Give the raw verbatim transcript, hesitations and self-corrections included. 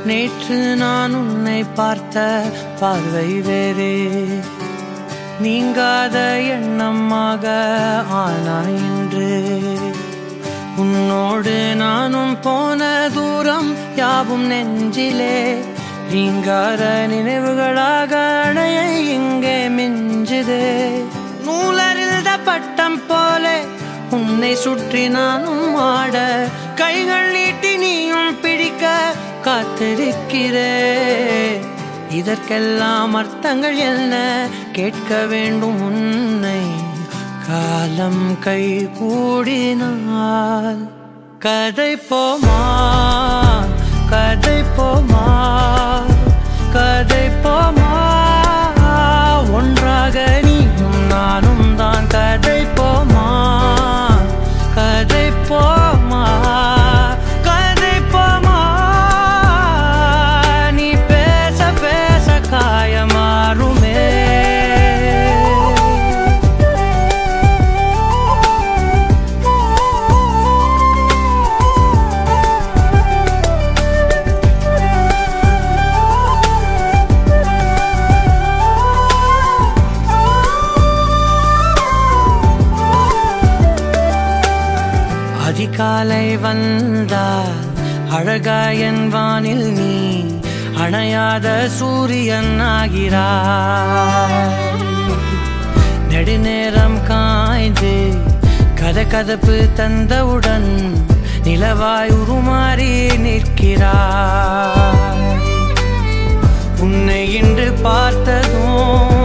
நேற்று நான் உன்னை பார்த்த பார்வை வேறே, நீங்காத எண்ணமாக ஆனாய் இன்று. உன்னோடு நானும் போன தூரம் யாவும் நெஞ்சிலே நீங்காத நினைவுகளாக அணைய இங்கே மிஞ்சுதே. நூலறிந்த பட்டம் போலே உன்னை சுற்றி நானும் ஆட, கைகள் நீட்டி நீயும் பிடிக்க காத்திருக்கிறே. இதற்கெல்லாம் அர்த்தங்கள் என்ன கேட்க வேண்டும் உன்னை, காலம் கை கூடினால். கதை போமா கதை போமா கதை போமா, ஒன்றாக நீயும் நானும் தான். கதை போமா கதை போமா கதை போமா, நீ பேச பேச காயமாறுமே. அதிகாலை வந்தால் அழகாயன் வானில் நீ அணையாத சூரியன் ஆகிறாய். நெடுநேரம் காய்ந்து கத கதப்பு தந்தவுடன் நிலவாய் உருமாறி நிற்கிறாய். உன்னை இன்று பார்த்ததும்